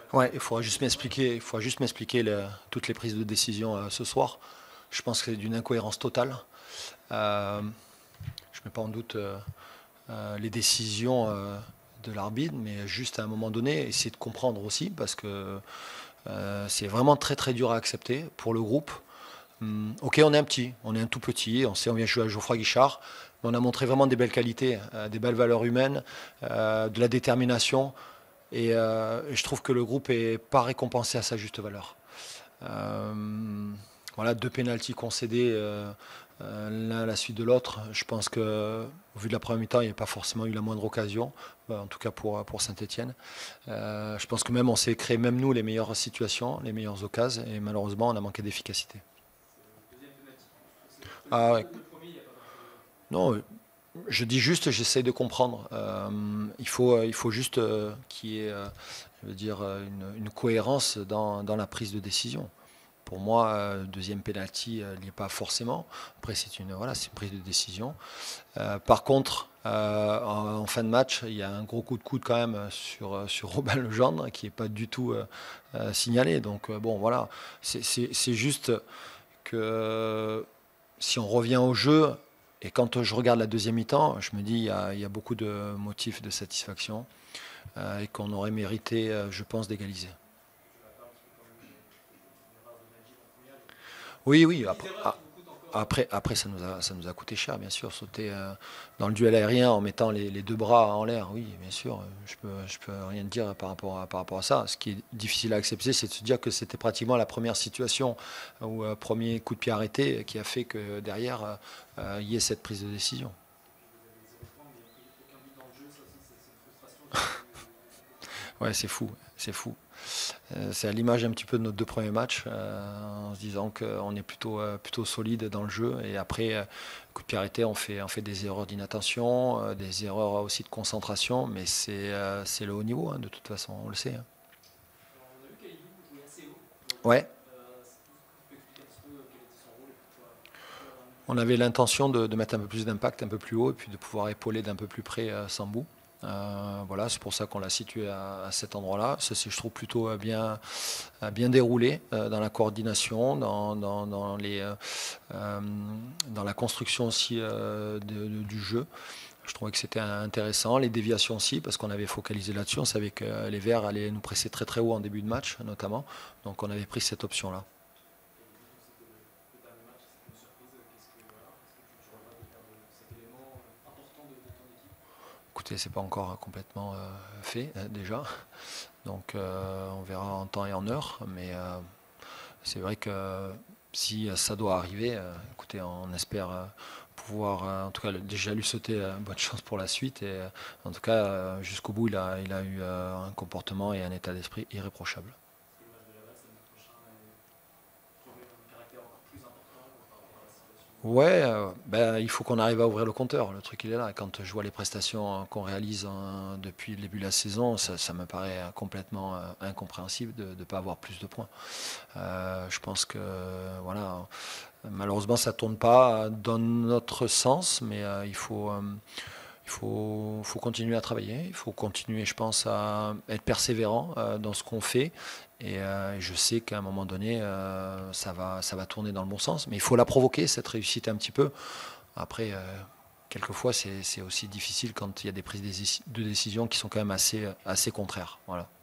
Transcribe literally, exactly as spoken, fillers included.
Ouais, il faudra juste m'expliquer, il faudra juste m'expliquer le- toutes les prises de décision euh, ce soir. Je pense que c'est d'une incohérence totale. Euh, je ne mets pas en doute euh, euh, les décisions euh, de l'arbitre, mais juste à un moment donné, essayer de comprendre aussi, parce que euh, c'est vraiment très très dur à accepter pour le groupe. Hum, ok, on est un petit, on est un tout petit, on sait on vient jouer à Geoffroy Guichard, mais on a montré vraiment des belles qualités, euh, des belles valeurs humaines, euh, de la détermination, et euh, je trouve que le groupe n'est pas récompensé à sa juste valeur. Euh, voilà, deux pénaltys concédés euh, euh, l'un à la suite de l'autre. Je pense que, au vu de la première mi-temps, il n'y a pas forcément eu la moindre occasion, euh, en tout cas pour, pour Saint-Etienne. Euh, je pense que même on s'est créé, même nous, les meilleures situations, les meilleures occasions, et malheureusement, on a manqué d'efficacité. Ah ouais. Non, je dis juste, j'essaie de comprendre. Euh, il faut, il faut juste euh, qu'il y ait, euh, je veux dire, euh, une, une cohérence dans, dans la prise de décision. Pour moi, euh, deuxième penalty, euh, il n'y est pas forcément. Après, c'est une, voilà, c'est une prise de décision. Euh, par contre, euh, en, en fin de match, il y a un gros coup de coude quand même sur, euh, sur Robin Legendre qui n'est pas du tout euh, euh, signalé. Donc, euh, bon, voilà, c'est c'est- c'est juste que euh, si on revient au jeu, et quand je regarde la deuxième mi-temps, je me dis il y a, il y a beaucoup de motifs de satisfaction euh, et qu'on aurait mérité, euh, je pense, d'égaliser. Oui, oui, après, ah, après, après ça, nous a, ça nous a coûté cher, bien sûr, sauter euh, dans le duel aérien en mettant les, les deux bras en l'air, oui, bien sûr, je peux, je peux rien dire par rapport, à, par rapport à ça. Ce qui est difficile à accepter, c'est de se dire que c'était pratiquement la première situation ou euh, premier coup de pied arrêté qui a fait que derrière, euh, euh, il y ait cette prise de décision. Ouais, c'est fou, c'est fou. Euh, c'est à l'image un petit peu de nos deux premiers matchs, euh, en se disant qu'on est plutôt, euh, plutôt solide dans le jeu. Et après, euh, coup de pied arrêté, on fait, on fait des erreurs d'inattention, euh, des erreurs aussi de concentration, mais c'est euh, c'est le haut niveau, hein, de toute façon, on le sait, hein. Ouais, on avait l'intention de, de mettre un peu plus d'impact un peu plus haut et puis de pouvoir épauler d'un peu plus près euh, Sambou. Euh, voilà, c'est pour ça qu'on l'a situé à, à cet endroit-là. Ça, c'est, je trouve, plutôt euh, bien, euh, bien déroulé euh, dans la coordination, dans, dans, dans les, euh, euh, dans la construction aussi euh, de- de- du jeu. Je trouvais que c'était intéressant. Les déviations aussi, parce qu'on avait focalisé là-dessus. On savait que les Verts allaient nous presser très très haut en début de match, notamment. Donc on avait pris cette option-là. Écoutez, c'est pas encore complètement euh, fait euh, déjà. Donc euh, on verra en temps et en heure. Mais euh, c'est vrai que si ça doit arriver, euh, écoutez, on espère euh, pouvoir, euh, en tout cas, déjà lui souhaiter euh, bonne chance pour la suite. Et euh, en tout cas, euh, jusqu'au bout, il a, il a eu euh, un comportement et un état d'esprit irréprochable. Ouais, euh, ben, il faut qu'on arrive à ouvrir le compteur. Le truc, il est là. Quand je vois les prestations euh, qu'on réalise hein, depuis le début de la saison, ça, ça me paraît euh, complètement euh, incompréhensible de ne pas avoir plus de points. Euh, je pense que voilà, malheureusement, ça tourne pas dans notre sens, mais euh, il faut, euh, il faut, faut continuer à travailler. Il faut continuer, je pense, à être persévérant euh, dans ce qu'on fait. Et euh, je sais qu'à un moment donné, euh, ça va, ça va tourner dans le bon sens. Mais il faut la provoquer, cette réussite un petit peu. Après, euh, quelquefois, c'est c'est aussi difficile quand il y a des prises de décision qui sont quand même assez, assez contraires. Voilà.